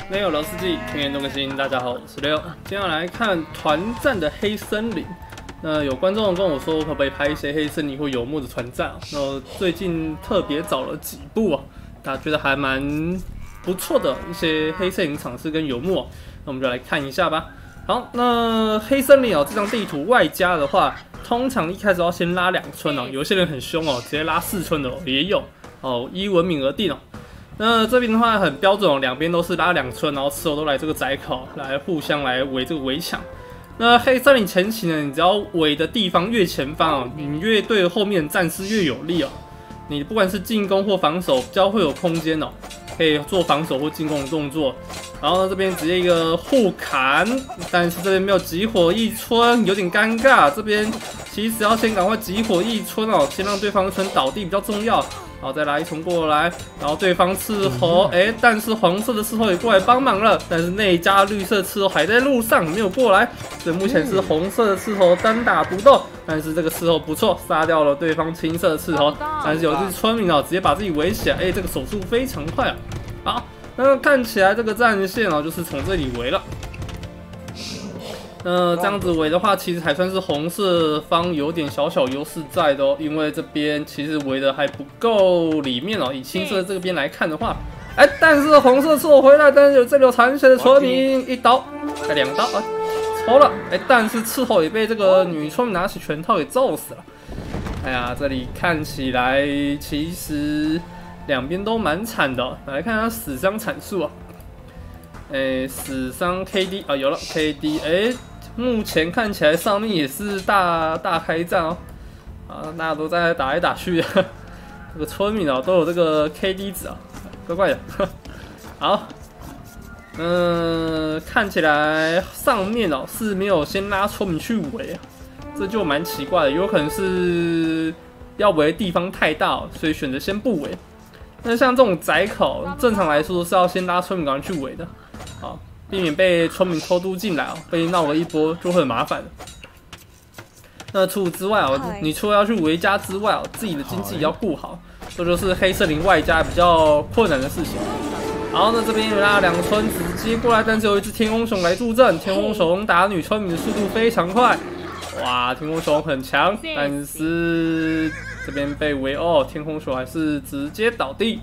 没有老司机，天天都更新。大家好，我是六。今天来看团战的黑森林。那有观众跟我说，可不可以拍一些黑森林或游牧的团战？那我最近特别找了几部啊，大家觉得还蛮不错的一些黑森林场次跟游牧，那我们就来看一下吧。好，那黑森林这张地图外加的话，通常一开始要先拉2村哦，有些人很凶哦，直接拉4村的也有哦，依文明而定哦。那这边的话很标准哦，两边都是拉2村，然后吃友都来这个窄口来互相来围这个围墙。那黑森林前期呢，你只要围的地方越前方哦，你越对后面的战士越有利哦。你不管是进攻或防守，比较会有空间哦，可以做防守或进攻的动作。然后呢，这边直接一个互砍，但是这边没有集火一村，有点尴尬。这边其实要先赶快集火一村哦，先让对方村倒地比较重要。好，再来一村过来，然后对方斥候，但是黄色的斥候也过来帮忙了，但是内加绿色斥候还在路上，没有过来，所以目前是红色的斥候单打独斗，但是这个斥候不错，杀掉了对方青色的斥候，但是有一只村民直接把自己围起来，这个手速非常快啊。好，那看起来这个战线就是从这里围了。这样子围的话，其实还算是红色方有点小小优势在的哦，因为这边其实围的还不够里面哦。以青色这边来看的话，但是红色撤回来，但是这里有残血的村民，一刀，2刀抽了，但是斥候也被这个女村民拿起拳头给揍死了。哎呀，这里看起来其实两边都蛮惨的哦。来看一下死伤惨数啊，死伤 KD 啊，有了 KD，目前看起来上面也是大开战哦，大家都在打来打去的，这个村民都有这个 KD 值啊，怪怪的。好，看起来上面是没有先拉村民去围啊，这就蛮奇怪的，有可能是要围的地方太大所以选择先不围。那像这种窄口，正常来说是要先拉村民赶快去围的，好，避免被村民偷渡进来被闹了一波就会很麻烦。那除此之外你除了要去围家之外自己的经济也要顾好，这就是黑森林外加比较困难的事情。好，那这边有拉2村直接过来，但是有一只天空熊来助阵，天空熊打女村民的速度非常快，哇，天空熊很强，但是这边被围天空熊还是直接倒地。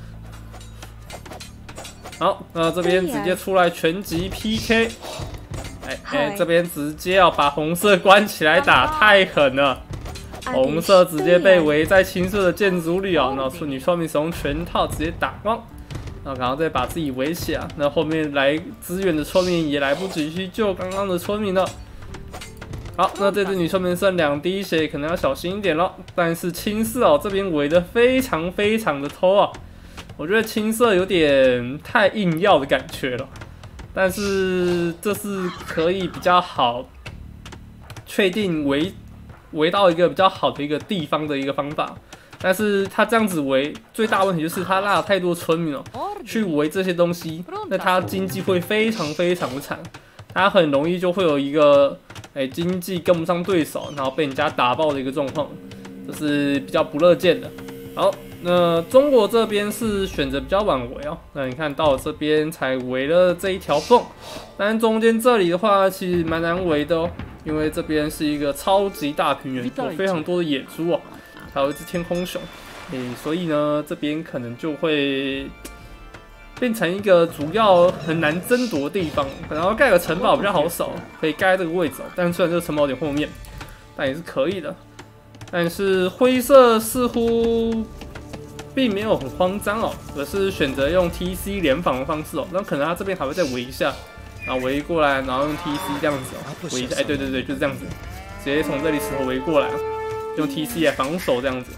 好，那这边直接出来全击 PK， 这边直接把红色关起来打，太狠了！红色直接被围在青色的建筑里然后女村民使用全套直接打光，然后再把自己围起来。那后面来支援的村民也来不及去救刚刚的村民了。好，那这只女村民剩2滴血，可能要小心一点了。但是青色这边围的非常的偷我觉得青色有点太硬要的感觉了，但是这是可以比较好确定围到一个比较好的一个地方的一个方法。但是他这样子围，最大问题就是他拉了太多村民去围这些东西，那他经济会非常的惨，他很容易就会有一个经济跟不上对手，然后被人家打爆的一个状况，这是比较不乐见的。好，那中国这边是选择比较晚围那你看到这边才围了这一条缝，但中间这里的话其实蛮难围的因为这边是一个超级大平原，有非常多的野猪还有一只天空熊，所以呢这边可能就会变成一个主要很难争夺的地方，可能要盖个城堡比较好守，可以盖这个位置但虽然这个城堡有点后面，但也是可以的。但是灰色似乎并没有很慌张而是选择用 TC 联防的方式那可能他这边还会再围一下，然后围过来，然后用 TC 这样子围一下，对，就是这样子，直接从这里石头围过来用 TC 来防守这样子。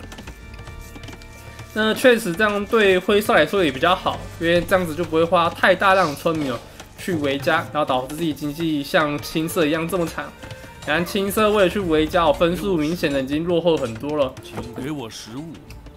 那确实这样对灰色来说也比较好，因为这样子就不会花太大量的村民去围家，然后导致自己经济像青色一样这么惨。然后青色为了去围家分数明显的已经落后很多了。 请给我食物。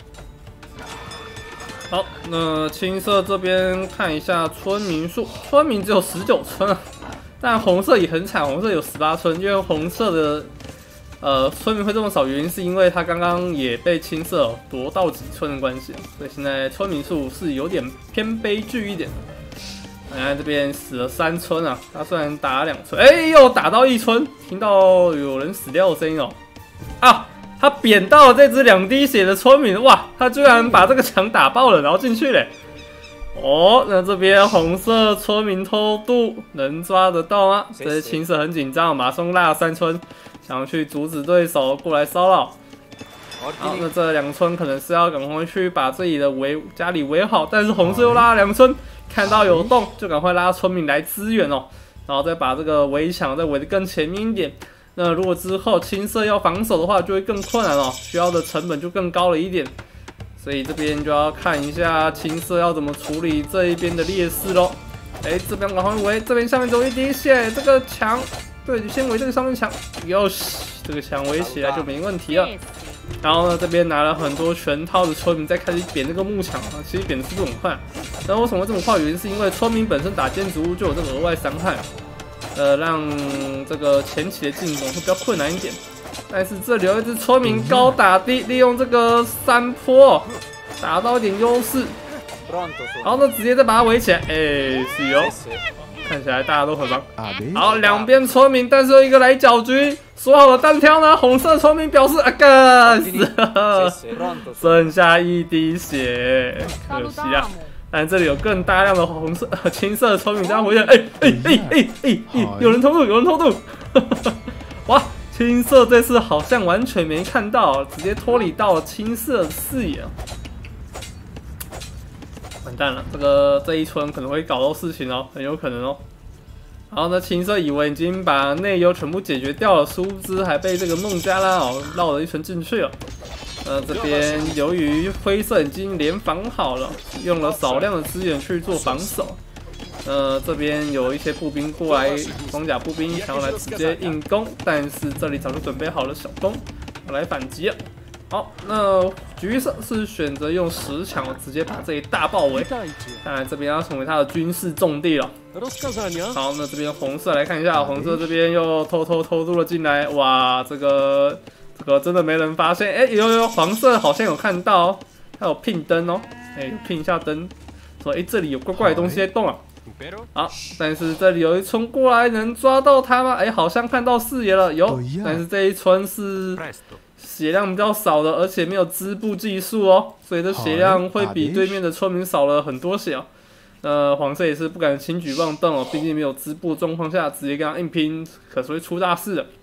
好，那青色这边看一下村民数，村民只有19村但红色也很惨，红色有18村，因为红色的村民会这么少，原因是因为他刚刚也被青色夺到几村的关系，所以现在村民数是有点偏悲剧一点的。 这边死了3村啊，他虽然打了2村，又打到1村，听到有人死掉的声音哦。啊，他扁到了这只2滴血的村民，哇，他居然把这个墙打爆了，然后进去嘞。那这边红色村民偷渡能抓得到吗？这青色很紧张，马上拉3村，想要去阻止对手过来骚扰。好，那这2村可能是要赶快去把自己的家里围好，但是红色又拉了2村，看到有洞就赶快拉村民来支援哦，然后再把这个围墙再围得更前面一点。那如果之后青色要防守的话，就会更困难哦，需要的成本就更高了一点。所以这边就要看一下青色要怎么处理这一边的劣势咯。这边赶快围，这边下面只有1滴血，这个墙，对，你先围这个上面墙，这个墙围起来就没问题了。然后呢，这边拿了很多全套的村民在开始扁这个木墙啊，其实扁的速度很快。然后为什么会这么快？原因是因为村民本身打建筑物就有这个额外伤害，让这个前期的进攻会比较困难一点。但是这里有一只村民高打低，利用这个山坡打到一点优势。然后呢，直接再把它围起来，是哟。看起来大家都很忙。好，2边村民，但是有一个来搅局。说好的单挑呢？红色村民表示干死了，剩下1滴血，可惜啊。但这里有更大量的青色村民这样回来，有人偷渡，有人偷渡，哇！青色这次好像完全没看到，直接脱离到青色的视野。完蛋了，这一村可能会搞到事情哦，很有可能哦。然后呢，青色以为已经把内忧全部解决掉了，殊不知还被这个孟加拉绕了一圈进去了。这边由于灰色已经联防好了，用了少量的资源去做防守。这边有一些步兵过来，装甲步兵想要来直接硬攻，但是这里早就准备好了小弓要来反击了。好，那橘色是选择用10强直接把这里大包围，看来这边要成为他的军事重地了。好，那这边红色来看一下，红色这边又偷渡了进来，哇，这个真的没人发现，有黄色好像有看到哦，他有聘灯哦，聘一下灯，说这里有怪怪的东西在动啊。好，但是这里有一村过来，能抓到他吗？好像看到视野了，有，但是这一村是血量比较少的，而且没有织布技术哦，所以这血量会比对面的村民少了很多血哦。黄色也是不敢轻举妄动哦，毕竟没有织布的状况下，直接跟他硬拼，可是会出大事的。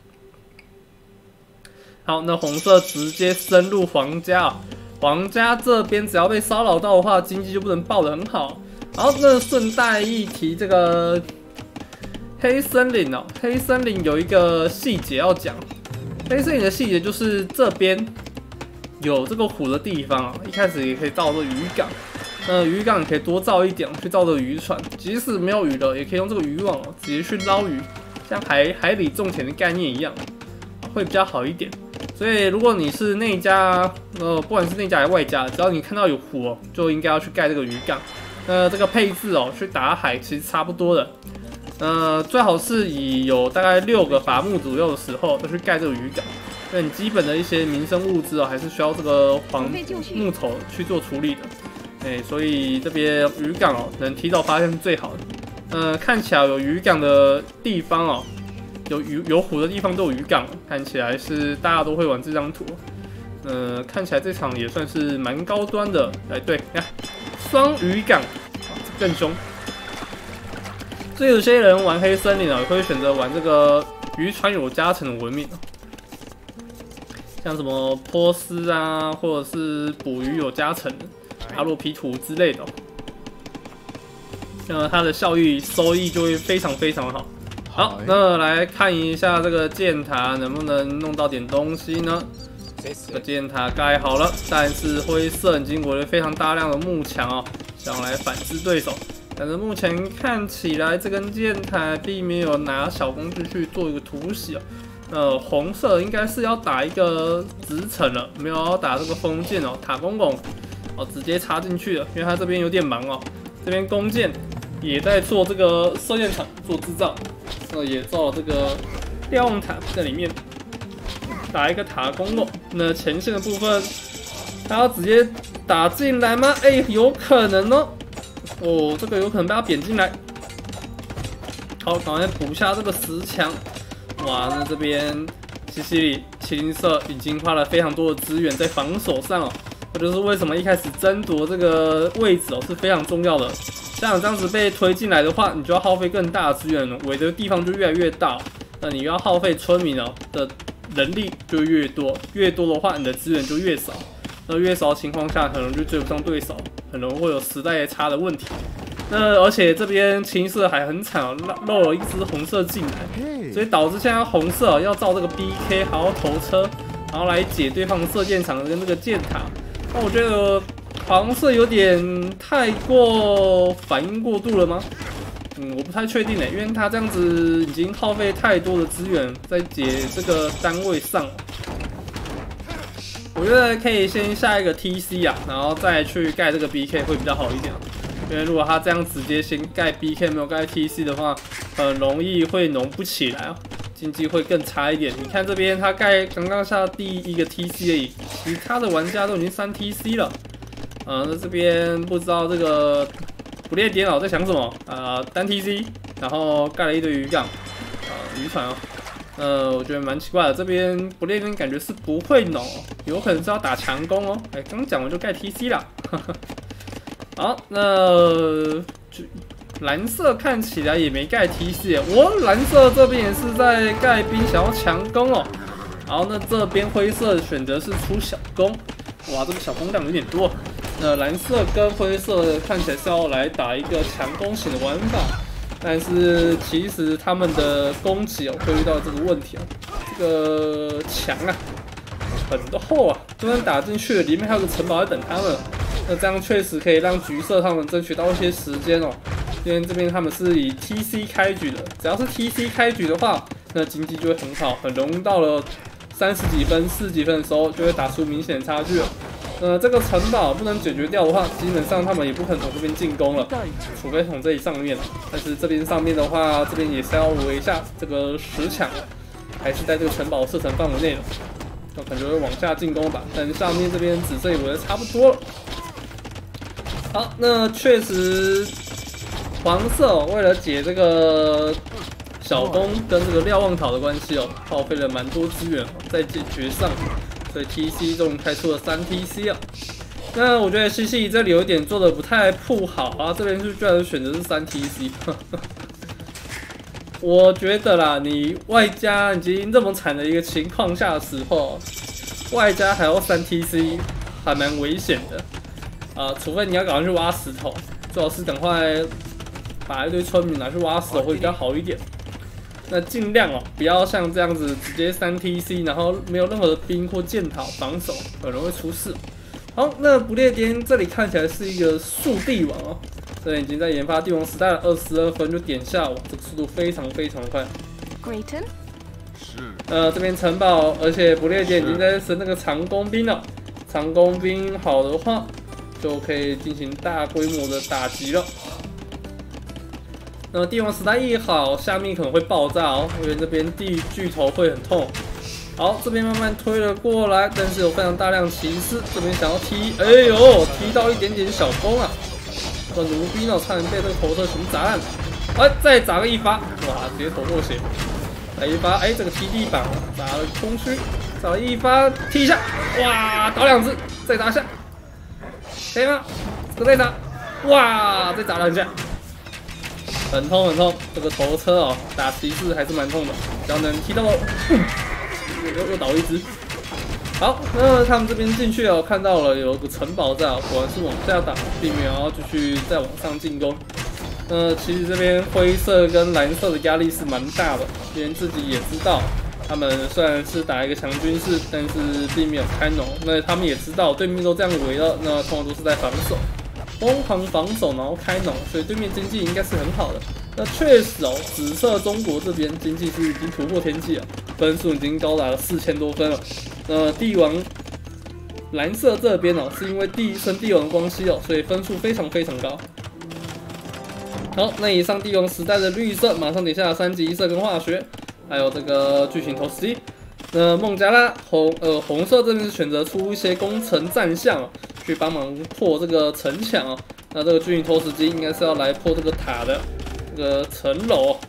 好，那红色直接深入皇家哦，皇家这边只要被骚扰到的话，经济就不能爆得很好。好，那顺带一提，这个黑森林哦，黑森林有一个细节要讲。黑森林的细节就是这边有这个湖的地方啊，一开始也可以造这个渔港。渔港你可以多造一点去造这个渔船，即使没有鱼了，也可以用这个渔网哦，直接去捞鱼，像海里种田的概念一样，会比较好一点。所以如果你是内家，不管是内家还是外家，只要你看到有湖哦，就应该要去盖这个渔港。这个配置哦，去打海其实差不多的。最好是以有大概6个伐木左右的时候，就去盖这个渔港。那你基本的一些民生物资哦，还是需要这个木头去做处理的。所以这边渔港哦，能提早发现是最好的。看起来有渔港的地方哦，有湖的地方都有渔港，看起来是大家都会玩这张图。看起来这场也算是蛮高端的。对，你看。双渔港，更凶。所以有些人玩黑森林啊，会选择玩这个渔船有加成的文明，像什么波斯啊，或者是捕鱼有加成的阿洛皮图之类的。它的效益收益就会非常好。好，那来看一下这个箭塔能不能弄到点东西呢？这个箭塔盖好了，但是灰色已经围了非常大量的木墙哦，想来反制对手。但是目前看起来这根箭塔并没有拿小工具去做一个突袭哦。红色应该是要打一个直城了，没有要打这个封建哦，塔公公哦直接插进去了，因为他这边有点忙哦。这边弓箭也在做这个射箭场做制造，也造了这个瞭望塔在里面。打一个塔公公，那前线的部分，他要直接打进来吗？有可能哦。这个有可能被他扁进来。 好，赶快补下这个10强。哇，那这边西西里麒麟社已经花了非常多的资源在防守上哦。这就是为什么一开始争夺这个位置哦是非常重要的。像这样子被推进来的话，你就要耗费更大的资源，围的地方就越来越大。那你要耗费村民哦的人力就越多，越多的话你的资源就越少。那越少的情况下，可能就追不上对手，可能会有时代差的问题。那而且这边青色还很惨哦，漏了一只红色进来，所以导致现在红色要造这个 BK 还要投车，然后来解对方射箭场跟这个箭塔。那我觉得黄色有点太过反应过度了吗？我不太确定因为他这样子已经耗费太多的资源在解这个单位上。我觉得可以先下一个 TC 啊，然后再去盖这个 BK 会比较好一点。因为如果他这样直接先盖 BK 没有盖 TC 的话，很容易会农不起来哦，经济会更差一点。你看这边他盖刚刚下第一个 TC 而已，其他的玩家都已经3 TC 了。那这边不知道这个不列颠佬在想什么单 TC， 然后盖了一堆渔港，渔船哦。我觉得蛮奇怪的，这边不列颠感觉是不会农，有可能是要打强攻哦。刚讲完就盖 TC 啦。好，那蓝色看起来也没盖 TC 耶，蓝色这边也是在盖兵，想要强攻哦。好，那这边灰色选择是出小攻，哇，这个小攻量有点多。那蓝色跟灰色看起来是要来打一个强攻型的玩法，但是其实他们的攻击会遇到这个问题这个墙很厚就算打进去了，里面还有个城堡在等他们。那这样确实可以让橘色他们争取到一些时间因为这边他们是以 TC 开局的，只要是 TC 开局的话，那经济就会很好，很容易到了30几分、40几分的时候就会打出明显的差距了。这个城堡不能解决掉的话，基本上他们也不可能从这边进攻了，除非从这里上面。但是这边上面的话，这边也是要围一下这个10强，还是在这个城堡射程范围内的，那可能就会往下进攻吧。但是上面这边紫色也围的差不多了。好，那确实，黄色为了解这个小攻跟这个瞭望塔的关系耗费了蛮多资源在解决上，所以 TC 终于开出了3 TC 那我觉得西西这里有一点做的不太铺好这边居然选择是3 TC， 我觉得啦，你外加已经这么惨的一个情况下的时候，外加还要3 TC， 还蛮危险的。除非你要赶快去挖石头，最好是赶快把一堆村民拿去挖石头会比较好一点。那尽量不要像这样子直接3 TC， 然后没有任何的兵或箭塔防守，可能会出事。好，那不列颠这里看起来是一个速帝王这里已经在研发帝王时代了，22分就点下这个速度非常非常快。 Grayton 是。这边城堡，而且不列颠已经在升那个长弓兵了。长弓兵好的话，就可以进行大规模的打击了。那帝王时代一好，下面可能会爆炸因为这边地巨头会很痛。好，这边慢慢推了过来，但是有非常大量骑士，这边想要踢，哎呦，踢到一点点小攻这个卢比差点被这个投射群砸烂。再砸个一发，哇，直接头破血。来一发，这个踢地板砸了空虚，砸了一发踢一下，哇，倒2只，再砸一下。可以吗？这个再打，哇，再打2下，很痛很痛。这个头车打骑士还是蛮痛的，只要能踢到，又倒一只。好，那他们这边进去看到了有个城堡在果然是往下打，并没有要继续再往上进攻。其实这边灰色跟蓝色的压力是蛮大的，别人自己也知道。他们虽然是打一个强军事，但是并没有开农。那他们也知道对面都这样围了，那通常都是在防守，疯狂防守，然后开农，所以对面经济应该是很好的。那确实紫色中国这边经济是已经突破天际了，分数已经高达了4000多分了。帝王蓝色这边是因为升帝王的关系所以分数非常非常高。好，那以上帝王时代的绿色马上点下3级色跟化学。还有这个巨型投石机，那孟加拉红色这边是选择出一些工程战象去帮忙破这个城墙那这个巨型投石机应该是要来破这个塔的这个层楼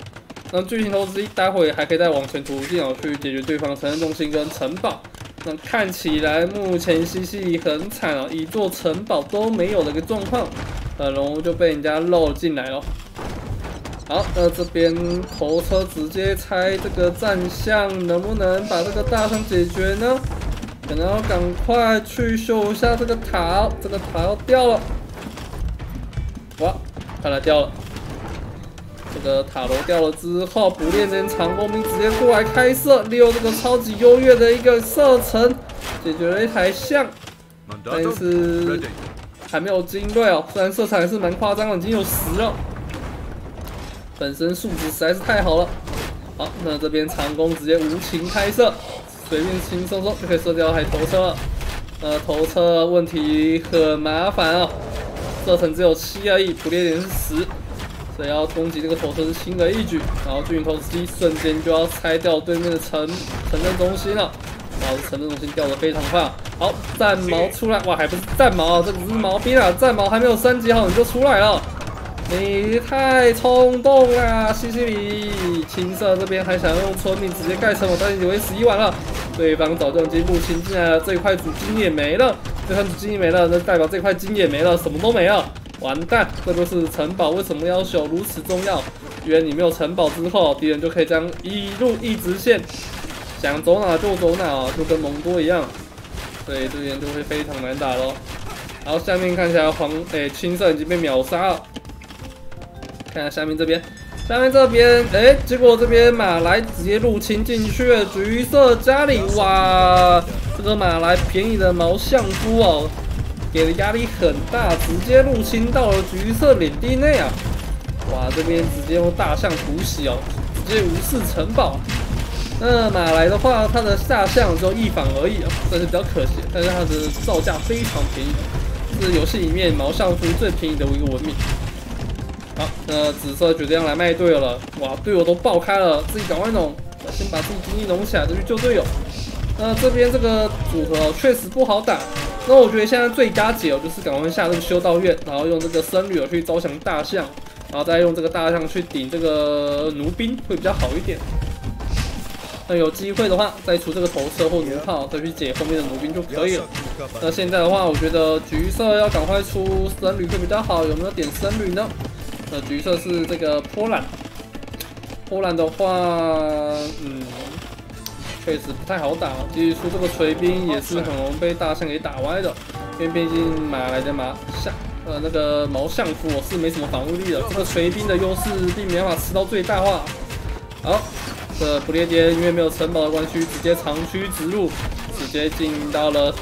那巨型投掷机待会还可以再往前途径哦，去解决对方城镇中心跟城堡。那看起来目前西西很惨哦，一座城堡都没有的一个状况，很容易就被人家漏进来了。好，那这边头车直接拆这个战象，能不能把这个大象解决呢？可能要赶快去修一下这个塔，这个塔要掉了。哇，看来掉了。这个塔楼掉了之后，不列颠长弓兵直接过来开射，利用这个超级优越的一个射程，解决了一台象，但是还没有精锐哦。虽然射程还是蛮夸张的，已经有10了，本身素质实在是太好了。好，那这边长弓直接无情开射，随便轻松松就可以射掉一台头车了。头车问题很麻烦哦，射程只有7而已，不列颠是10。所以要攻击这个头车是轻而易举，然后巨型投掷机瞬间就要拆掉对面的城镇中心了，然后城镇中心掉得非常快。好，战矛出来，哇，还不是战矛啊，这只是毛兵啊，战矛还没有升级好你就出来了，你太冲动啦，西西里。青色这边还想用村民直接盖城堡，但是以为11完了，对方早就已经入侵进来了，这一块主金也没了，这块主金也没了，那代表这块金也没了，什么都没了。完蛋，这就是城堡为什么要求如此重要？因为你没有城堡之后，敌人就可以这样一路一直线，想走哪就走哪哦，就跟蒙多一样，所以这边就会非常难打咯。然后下面看起来青色已经被秒杀了，看下下面这边，结果这边马来直接入侵进去了橘色家里，哇，这个马来便宜的毛相夫哦。给的压力很大，直接入侵到了橘色领地内啊！哇，这边直接用大象突袭哦，直接无视城堡。那马来的话，它的下象只有1反而已啊，这是比较可惜。但是它的造价非常便宜，是游戏里面毛相夫最便宜的一个文明。好，那紫色决定要来卖队友了，哇，队友都爆开了，自己赶快弄，先把自己经济弄起来，再去救队友。那这边这个组合确实不好打。那我觉得现在最佳解就是赶快下这个修道院，然后用这个僧侣去招降大象，然后再用这个大象去顶这个弩兵，会比较好一点。那有机会的话，再出这个头车或弩炮，再去解后面的弩兵就可以了。那现在的话，我觉得橘色要赶快出僧侣会比较好，有没有点僧侣呢？那橘色是这个波兰，波兰的话，确实不太好打，继续出这个锤兵也是很容易被大象给打歪的，因为毕竟马来的那个毛相夫是没什么防御力的，这个锤兵的优势并没办法吃到最大化。好，这不列颠因为没有城堡的关系，直接长驱直入，直接进到了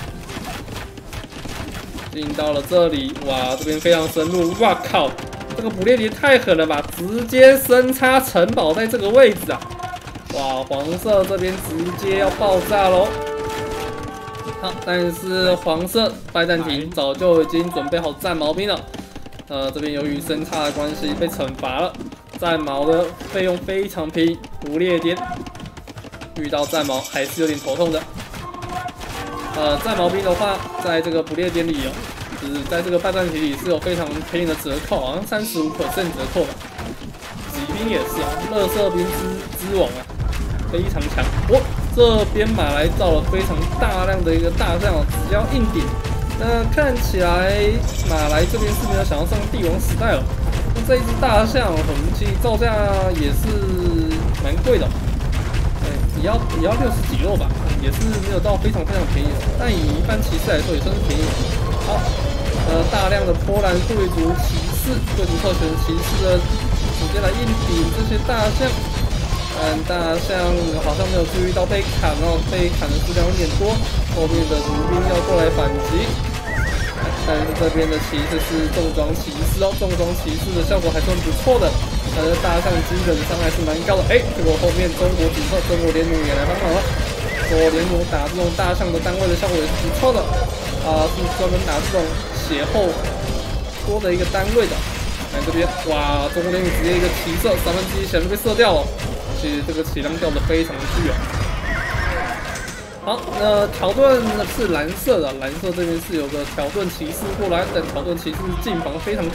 这里，哇，这边非常深入，哇靠，这个不列颠太狠了吧，直接深插城堡在这个位置啊！哇，黄色这边直接要爆炸喽！好，但是黄色拜占庭早就已经准备好战矛兵了。这边由于深差的关系被惩罚了，战矛的费用非常便宜。不列颠遇到战矛还是有点头痛的。战矛兵的话，在这个不列颠里哦，就是在这个拜占庭里是有非常便宜的折扣，好像35%折扣吧。骑兵也是啊，垃圾兵之王啊。非常强，这边马来造了非常大量的一个大象，只要硬顶。那看起来马来这边是没有想要上帝王时代了。那这一只大象，其实造价也是蛮贵的，也要60几肉吧，也是没有到非常便宜的。但以一般骑士来说，也算是便宜的。好，大量的波兰贵族骑士、贵族特权骑士的直接来硬顶这些大象。但大象好像没有注意到被砍哦，被砍的数量有点多，后面的弩兵要过来反击。但是这边的骑士是重装骑士哦，重装骑士的效果还算不错的，但是大象基本伤害是蛮高的。结果后面中国主炮、中国联弩也来帮忙了，中国联弩打这种大象的单位的效果也是不错的，是专门打这种血后多的一个单位的。来这边，哇，中国联弩直接一个骑射1/3血就被射掉了。其实这个血量掉的非常的巨啊！好，那条盾是蓝色的，蓝色这边是有个条盾骑士过来，但条盾骑士进防非常高，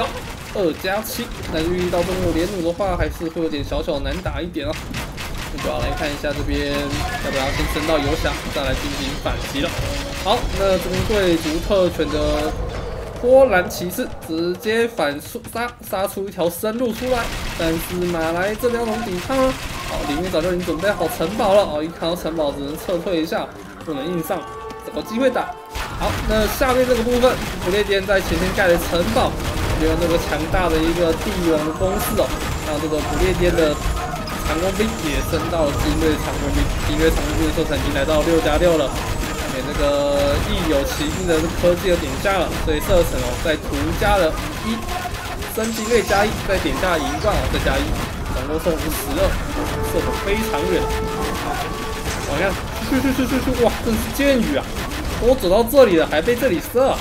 2+7，但是遇到中国联弩的话，还是会有点小小难打一点哦。那就要来看一下这边要不要先升到游侠，再来进行反击了。好，那这边贵族特权的波兰骑士直接杀出一条生路出来，但是马来这边要怎么抵抗呢？好，里面早就已经准备好城堡了哦，一看到城堡只能撤退一下，不能硬上，找个机会打。好，那下面这个部分，不列颠在前线盖的城堡，利用这个强大的一个帝王的攻势哦，让这个不列颠的长弓兵也升到了精锐长弓兵，精锐长弓兵的射程已经来到6+6了。这个亦有骑兵的科技的点下了，所以射程哦再图加了1，升精锐加1，再点下银冠哦再加1，总共送出12，射程非常远。往下，哇，真是箭雨啊！我走到这里了，还被这里射啊，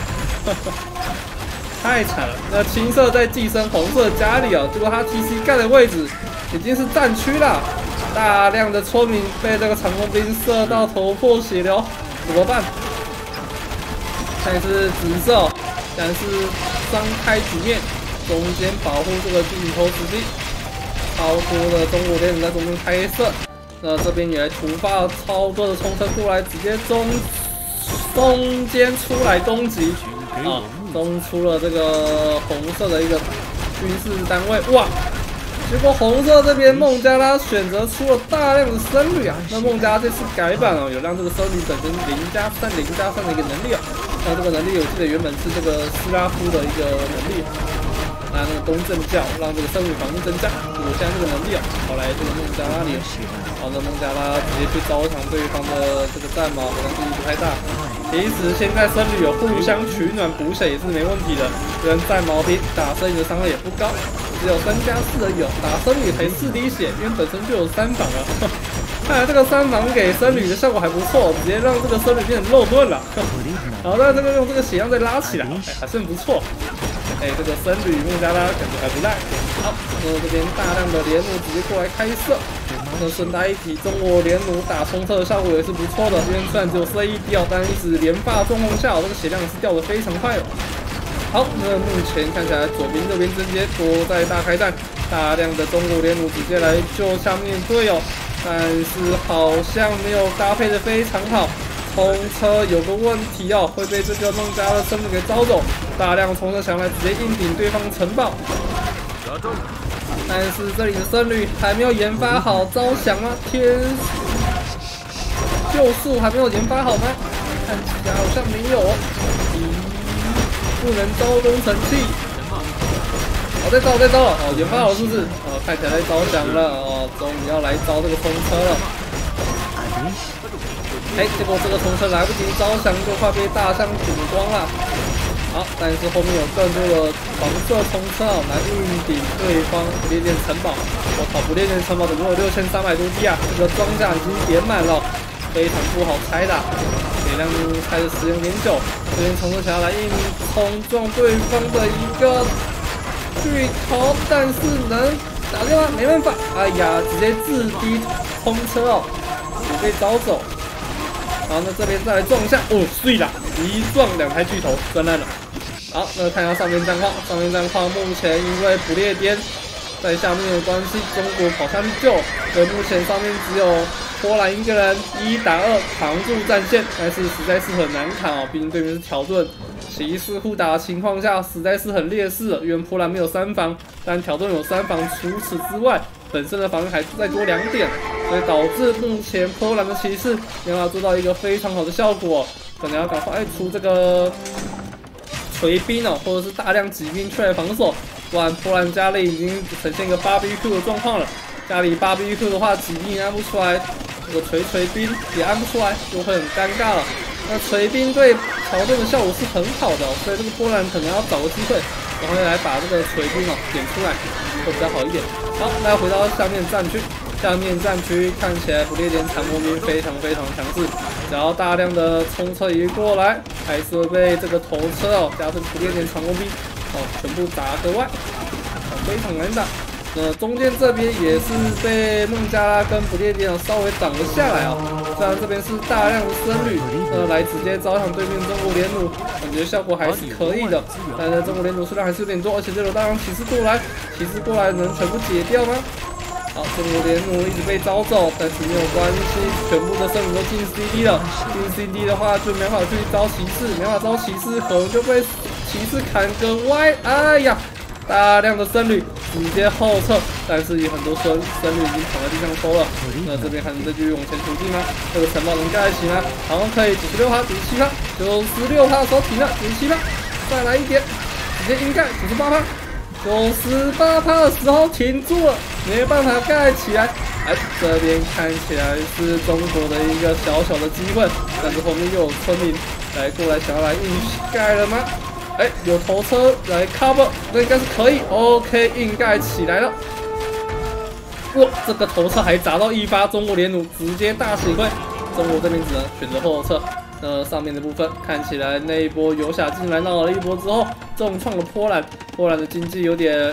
太惨了。那青色在寄生红色家里哦，结果他 TC 盖的位置已经是战区了，大量的村民被这个长弓兵射到头破血流。怎么办？现在是紫色，但是张开局面，中间保护这个巨头时机，超多的中国联弩在中间开射。那这边也来突发超多的冲车过来，直接中间出来攻击啊，中出了这个红色的一个军事单位，哇！结果红色这边孟加拉选择出了大量的僧侣啊，那孟加拉这次改版哦，有让这个僧侣本身0+3的一个能力啊，那这个能力我记得原本是这个斯拉夫的一个能力，那个东正教让这个僧侣防御增加，我现在这个能力啊，跑来这个孟加拉里，好，那孟加拉直接去糟蹋对方的这个战矛，好像意义不太大。其实现在僧侣有互相取暖补血也是没问题的，跟战矛兵打僧侣的伤害也不高。只有3+4而已，打僧侣赔4滴血，因为本身就有3防了。看来这个3防给僧侣的效果还不错，直接让这个僧侣变成肉盾了。然后这个用这个血量再拉起来，还算不错。这个僧侣孟加拉感觉还不赖。好，那这边大量的联弩直接过来开射。那顺带一提，中国联弩打冲车的效果也是不错的，因为虽然只有射1滴哦，但一直连发状况下，这个血量也是掉得非常快哦。好，那目前看起来左边这边直接都在大开战，大量的中国联弩直接来救下面队友，但是好像没有搭配的非常好，冲车有个问题哦，会被这个孟加拉的僧侣给招走，大量冲车想来直接硬顶对方城堡，但是这里的僧侣还没有研发好招降吗？天救术还没有研发好吗？看起来好像没有哦。不能招工程器，好，再招了，哦，研发好是不是？哦，看起来在招降了，哦，终于要来招这个冲车了。结果这个冲车来不及招降，就快被大象顶光了。好，但是后面有更多的黄色冲车来硬顶对方不列颠城堡。我靠，不列颠城堡总共有6300多滴啊，这个装甲已经点满了，非常不好拆的。血量开的时间有点久，这边冲车想要来硬冲撞对方的一个巨头，但是能打掉吗？没办法，哎呀，直接自低冲车哦，也被招走。好，那这边再来撞一下，哦，碎了，一撞2台巨头，赚烂了。好，那看一下上面战况，目前因为不列颠在下面的关系，中国跑下去救，所以目前上面只有波兰一个人1打2扛住战线，但是实在是很难扛哦，毕竟对面是条顿，骑士互打的情况下实在是很劣势了，因为波兰没有3防，但条顿有3防，除此之外，本身的防御还再多2点，所以导致目前波兰的骑士没办法做到一个非常好的效果，可能要赶快出这个锤兵哦，或者是大量骑兵出来防守，不然波兰家里已经呈现一个BBQ的状况了。家里BBQ的话，骑兵也按不出来，这个锤兵也按不出来，就会很尴尬了。那锤兵对条顿的效果是很好的，所以这个波兰可能要找个机会，然后来把这个锤兵点出来，会比较好一点。好，那回到下面战区。下面战区看起来不列颠长弓兵非常强势，只要大量的冲车一过来，还是会被这个头车加上不列颠长弓兵全部打个外，非常难打。 中间这边也是被孟加拉跟不列颠稍微挡了下来啊。虽然这边是大量的僧侣，来直接招降对面中国联弩，感觉效果还是可以的。但是中国联弩数量还是有点多，而且这有大量骑士过来，骑士过来能全部解掉吗？好，中国联弩一直被招走，但是没有关系，全部的圣女都进 CD 了。进 CD 的话就没法去招骑士，没法招骑士，可能就被骑士砍个歪。哎呀！ 大量的僧侣直接后撤，但是有很多僧侣已经躺在地上抽了。那这边还能再继续往前突进吗？这个城堡能盖得起吗？好像可以，96%、97%、96%的时候停了，97%，再来一点，直接硬盖，98%、98%的时候停住了，没办法盖起来。哎，这边看起来是中国的一个小小的机会，但是后面又有村民过来想要来硬盖了吗？ 哎，有头车来 cover， 那应该是可以 ，OK， 硬盖起来了。哇，这个头车还砸到一发，中国联弩直接大血亏，中国这边只能选择后撤。上面的部分看起来那一波游侠进来闹了一波之后，重创了波兰，波兰的经济有点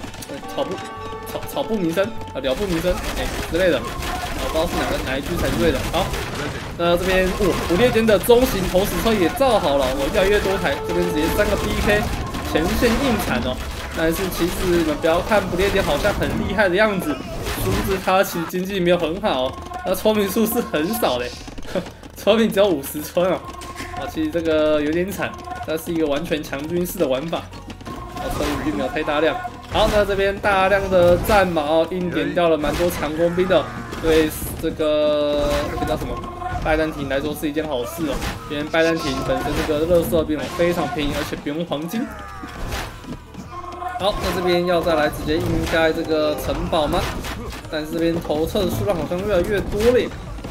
草不民生啊，鸟不民生之类的，不知道是哪一句才是对的。好。 那这边不列颠的中型投石车也造好了，越来越多台，这边直接3个 BK 前线硬铲哦。但是其实你们不要看不列颠好像很厉害的样子，殊不知它其实经济没有很好哦，那村民数是很少的，村民只有50村哦。其实这个有点惨，它是一个完全强军式的玩法，村民并没有太大量。好，那这边大量的战马哦，硬点掉了蛮多强攻兵的，对这个叫什么？ 拜占庭来说是一件好事哦，因为拜占庭本身这个垃圾兵非常便宜，而且不用黄金。好，那这边要再来直接硬盖这个城堡吗？但是这边头撤的数量好像越来越多了耶。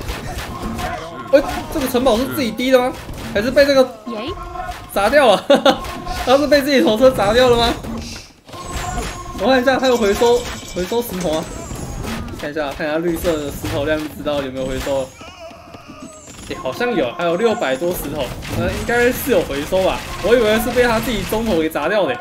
这个城堡是自己滴的吗？还是被这个砸掉了？它是被自己头车砸掉了吗？我看一下，它有回收石头啊。看一下绿色的石头量，知道有没有回收了。 好像有，还有600多石头，应该是有回收吧？我以为是被他自己中投给砸掉的。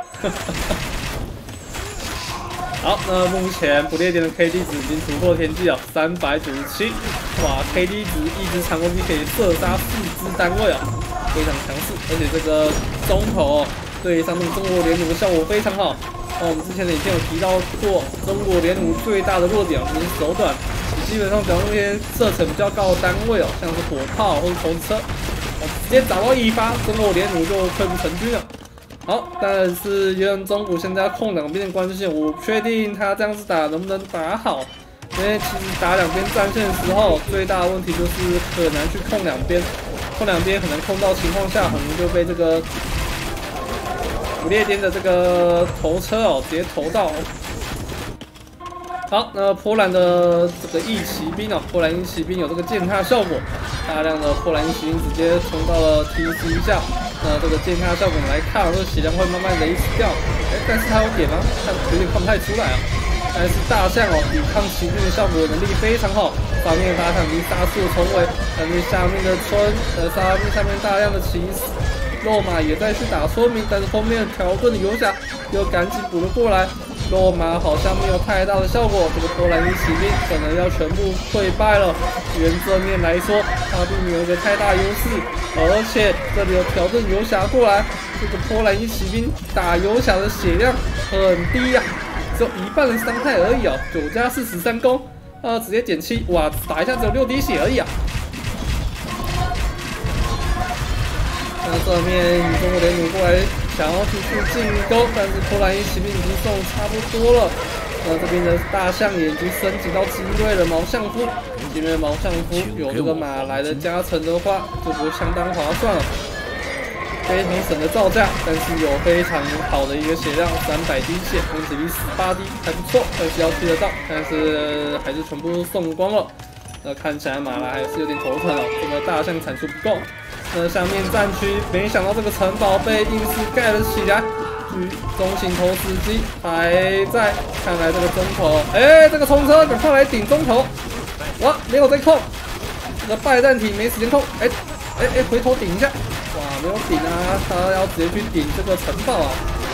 好，那目前不列颠的 KD 值已经突破天际了，397。哇 ，KD 值一支长攻击可以射杀4支单位啊，非常强势。而且这个中投对上面中国联弩的效果非常好。我们之前的影片有提到过，中国联弩最大的弱点就是手短。 基本上只要那些射程比较高的单位哦，像是火炮或者投石车，直接打到一发，中国联弩就溃不成军了。好，但是因为中国现在要控两边的关系，我不确定他这样子打能不能打好，因为其实打两边战线的时候，最大的问题就是很难去控两边，控两边可能控到情况下，可能就被这个不列颠的这个头车哦直接投到。 好，那波兰的这个翼骑兵哦，波兰翼骑兵有这个践踏效果，大量的波兰翼骑兵直接冲到了 TC 下。那这个践踏效果来看，这个血量会慢慢的死掉。但是它有点吗？看有点看不太出来啊。但是大象哦，抵抗骑兵的效果能力非常好，上面大象已经杀出了重围，但是下面的下面大量的骑士。 肉马也在去打村民，但是后面条顿的游侠又赶紧补了过来。肉马好像没有太大的效果，这个波兰翼骑兵可能要全部溃败了。原则面来说，它并没有一个太大优势，而且这里有条顿游侠过来，这个波兰翼骑兵打游侠的血量很低呀、只有1半的伤害而已哦，9加4 13攻，直接减7，哇，打一下只有6滴血而已啊。 那这面中国联弩过来想要继续进攻，但是波兰翼骑兵已经送差不多了。那这边的大象也已经升级到精锐的毛相夫，因为毛相夫有这个马来的加成的话，就不会相当划算了。非常省的造价，但是有非常好的一个血量，300滴血，攻击力18滴，还不错，但是要踢得到，但是还是全部送光了。那看起来马来还是有点头疼哦，这个大象产出不够。 那下面战区，没想到这个城堡被硬是盖了起来。中型投石机还在，看来这个中投，这个冲车赶快来顶中投，哇，没有在控，这个拜占庭没时间控，回头顶一下，哇，没有顶啊，他要直接去顶这个城堡啊，哇，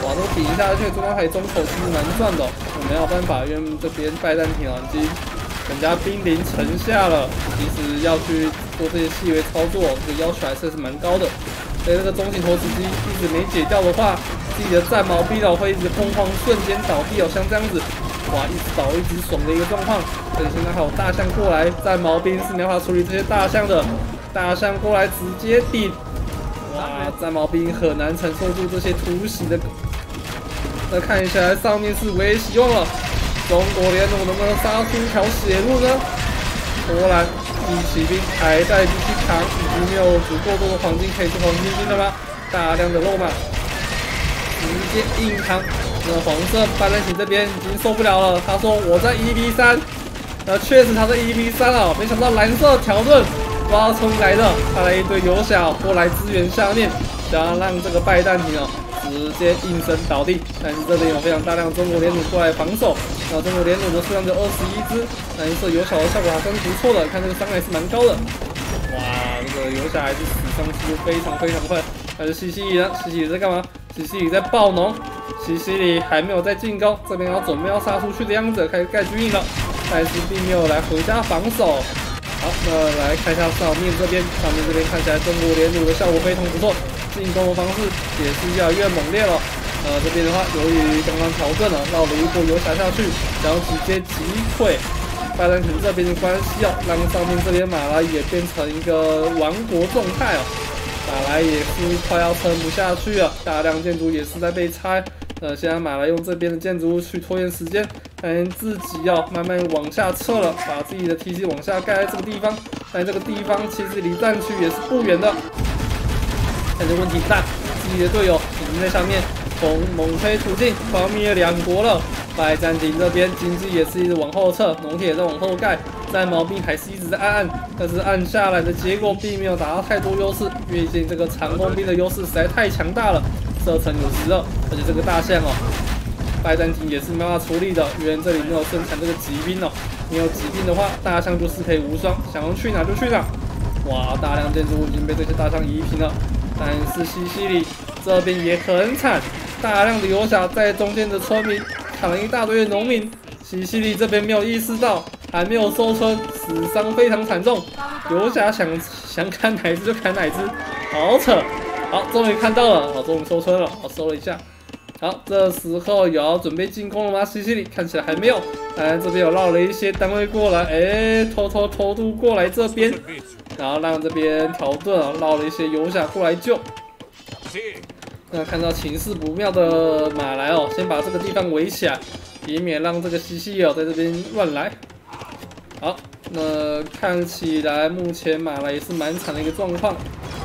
哇，这个比下去，中央台中口其实蛮赚的、我没有办法，因为这边拜占庭已经人家兵临城下了，其实要去做这些细微操作，这个要求还是蛮高的。所以这个中型投石机一直没解掉的话，自己的战矛兵会一直疯狂瞬间倒地像这样子，哇，一直倒一直爽的一个状况。所以现在还有大象过来，战矛兵是没办法处理这些大象的，大象过来直接顶。哇，战矛兵很难承受住这些突袭的。那看起来上面是唯一希望了，中国联弩能不能杀出一条血路呢？波兰一骑兵还在继续扛，已经没有足够多的黄金可以做黄金兵了吗？大量的肉马直接硬扛。那黄色拜占庭这边已经受不了了，他说我在1v3，确实他在1v3啊，没想到蓝色条顿。不知道从来的，派来一堆游侠过来支援下面，想要让这个拜占庭直接应声倒地。但是这边有非常大量的中国联弩过来防守，然后中国联弩的数量就21只，蓝色游侠的效果还算是不错的，看这个伤害是蛮高的。哇，这个游侠还是死伤速度非常非常快。但是西西里呢？西西里在干嘛？西西里在爆农，西西里还没有在进攻，这边准备要杀出去的样子，开始盖军营了，但是并没有来回家防守。好，那来看一下上面这边看起来中国联弩的效果非常不错，进攻的方式也是越来越猛烈了。这边的话，由于刚刚调整了，绕了一波游侠下去，然后直接击溃拜占庭这边的关系让上面这边马来也变成一个亡国状态马来也是快要撑不下去了，大量建筑也是在被拆。现在马来用这边的建筑物去拖延时间，但自己要慢慢往下撤了，把自己的体系往下盖在这个地方。但这个地方其实离战区也是不远的，但是问题不大，自己的队友已经在上面猛推突进，消灭2国了。拜占庭这边经济也是一直往后撤，农铁也在往后盖，战矛兵还是一直在按，但是按下来的结果并没有达到太多优势，毕竟这个长弓兵的优势实在太强大了。射程有12，而且这个大象拜占庭也是没办法处理的，因为这里没有生产这个骑兵没有骑兵的话，大象就是可以无双，想要去哪就去哪。哇，大量建筑物已经被这些大象夷平了，但是西西里这边也很惨，大量的游侠在中间的村民砍了一大堆的农民，西西里这边没有意识到，还没有收村，死伤非常惨重，游侠想砍哪一只就砍哪一只，好扯。好，终于看到了，好，终于收村了，好，收了一下。好，这时候有要准备进攻了吗？西西里看起来还没有，这边有绕了一些单位过来，偷渡过来这边，然后让这边条顿绕了一些游侠过来救。那看到情势不妙的马来先把这个地方围起来，以免让这个西西里在这边乱来。好，那看起来目前马来也是蛮惨的一个状况。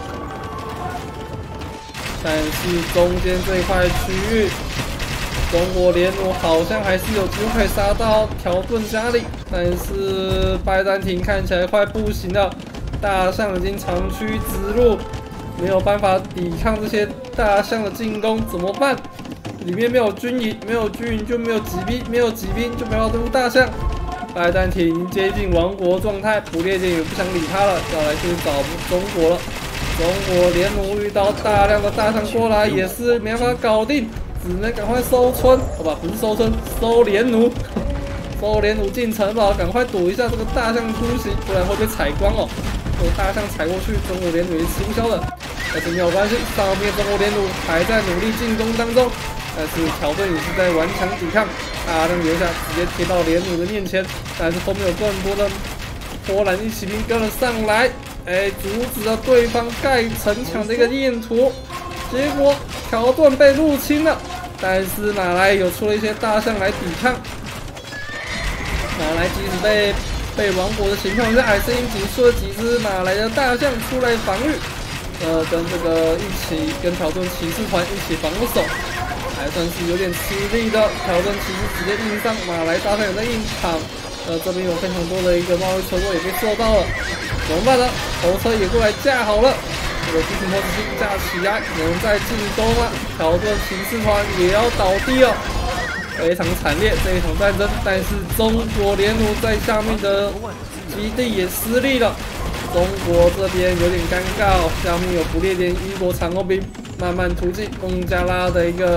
但是中间这一块区域，中国联弩好像还是有机会杀到条顿家里，但是拜占庭看起来快不行了，大象已经长驱直入，没有办法抵抗这些大象的进攻，怎么办？里面没有军营，没有军营就没有骑兵，没有骑兵就没有对付大象。拜占庭已经接近亡国状态，不列颠也不想理他了，要来去找中国了。中国联弩遇到大量的大象过来，也是没办法搞定，只能赶快收村，好吧，不是收村，收联弩，收联弩进城堡，赶快躲一下这个大象突袭，不然会被采光这个大象踩过去，中国联弩也是吃不消的，但是没有关系，上面中国联弩还在努力进攻当中，但是条顿也是在顽强抵抗，大量游侠直接贴到联弩的面前，但是后面有更多的波兰一骑兵跟了上来。阻止了对方盖城墙的一个意图，结果条顿被入侵了，但是马来有出了一些大象来抵抗。马来即使被亡国的情况下，还是引出了几只马来的大象出来防御，跟这个一起跟条顿骑士团一起防守，还算是有点吃力的。条顿骑士直接硬上，马来大象也在硬扛。这边有非常多的一个贸易车队也被射到了，怎么办呢？头车也过来架好了，这个巨型投石机架起来，能再进攻吗？条顿骑士团也要倒地了，非常惨烈这一场战争。但是中国联弩在下面的基地也失利了，中国这边有点尴尬下面有不列颠1国长弓兵慢慢突进孟加拉的一个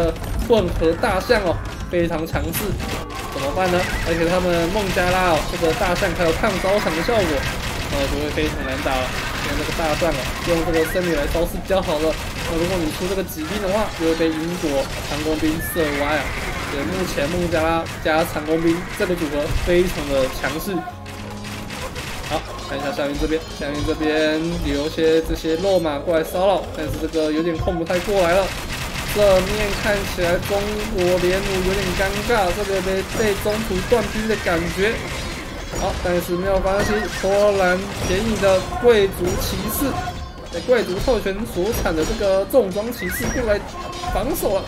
混合大象哦，非常强势，怎么办呢？而且他们孟加拉哦，这个大象还有抗招场的效果，就会非常难打了。因为这个大象哦，用这个僧侣来招是比较好的。那如果你出这个骑兵的话，就会被英国长弓兵射歪啊。所以目前孟加拉加长弓兵这个组合非常的强势。好，看一下下面这边，下面这边有些这些肉马过来骚扰，但是这个有点控不太过来了。这面看起来中国联弩有点尴尬，这个被中途断兵的感觉。好，但是没有关系，波兰便宜的贵族骑士，贵族特权所产的这个重装骑士过来防守了。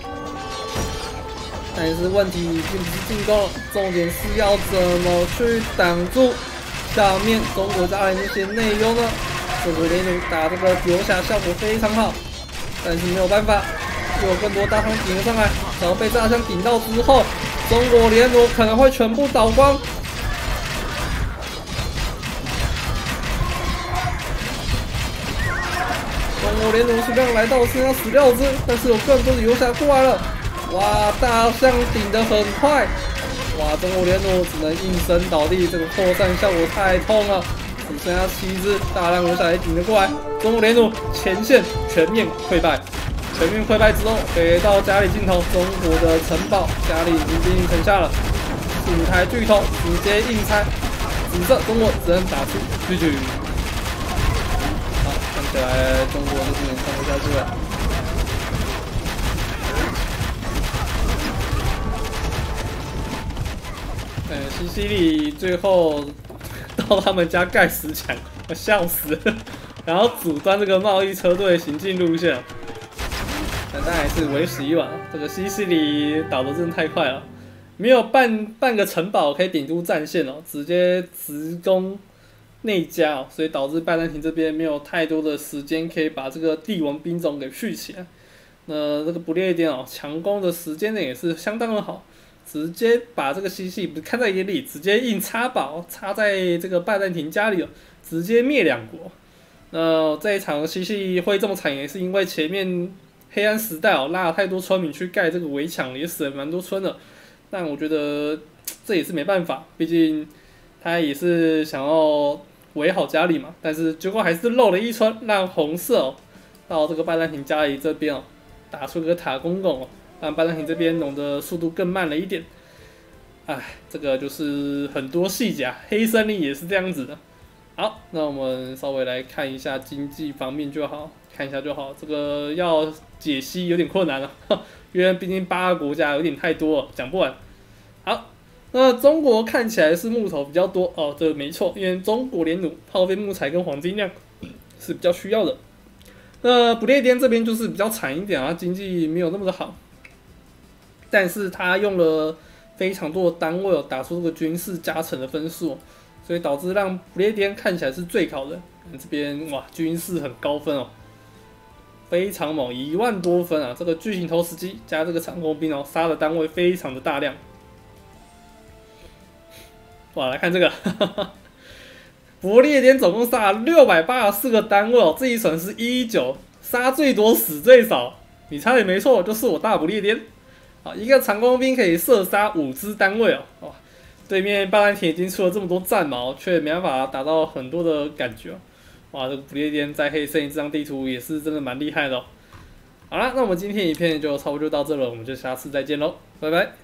但是问题并不是进攻，重点是要怎么去挡住下面中国加来那些内忧呢？中国联弩打这个游侠效果非常好，但是没有办法，又有更多大枪顶了上来，然后被大枪顶到之后，中国联弩可能会全部倒光。中国联弩数量来到剩下16只，但是有更多的游侠过来了。哇，大象顶得很快，哇，中国联弩只能应声倒地，这个扩散效果太痛了，只剩下7只，大量游侠也顶得过来，中国联弩前线全面溃败，全面溃败之后，回到家里镜头，中国的城堡家里已经兵临城下了，5台巨头直接硬拆，紫色中国只能打出GG。好，看起来中国这边看不下去了。西西里最后到他们家盖石墙，我笑死了。然后阻断这个贸易车队行进路线，但当然是为时已晚了。这个西西里倒的真的太快了，没有半个城堡可以顶住战线哦，直接直攻内家哦，所以导致拜占庭这边没有太多的时间可以把这个帝王兵种给续起来。那这个不列颠哦，强攻的时间点也是相当的好。直接把这个西西不看在眼里，直接硬插宝插在这个拜占庭家里了，直接灭2国。那这一场西西会这么惨，也是因为前面黑暗时代拉了太多村民去盖这个围墙，也死了蛮多村的。但我觉得这也是没办法，毕竟他也是想要围好家里嘛。但是结果还是漏了一村，让红色到这个拜占庭家里这边打出个塔公公让拜占庭这边弄的速度更慢了一点，哎，这个就是很多细节，黑森林也是这样子的。好，那我们稍微来看一下经济方面就好，看一下就好。这个要解析有点困难了，因为毕竟8个国家有点太多了，讲不完。好，那中国看起来是木头比较多哦，这个没错，因为中国联弩耗费木材跟黄金量是比较需要的。那不列颠这边就是比较惨一点啊，经济没有那么的好。但是他用了非常多的单位打出这个军事加成的分数，所以导致让不列颠看起来是最高的。这边哇，军事很高分哦，非常猛，1万多分啊！这个巨型投石机加这个长弓兵杀的单位非常的大量。哇，来看这个，不列颠总共杀了684个单位这一损是119，杀最多死最少，你猜的没错，就是我大不列颠。好，一个长弓兵可以射杀5只单位哇！对面拜占庭已经出了这么多战矛，却没办法打到很多的感觉哇！这个不列颠在黑森林这张地图也是真的蛮厉害的好啦，那我们今天影片就差不多就到这了，我们就下次再见喽，拜拜。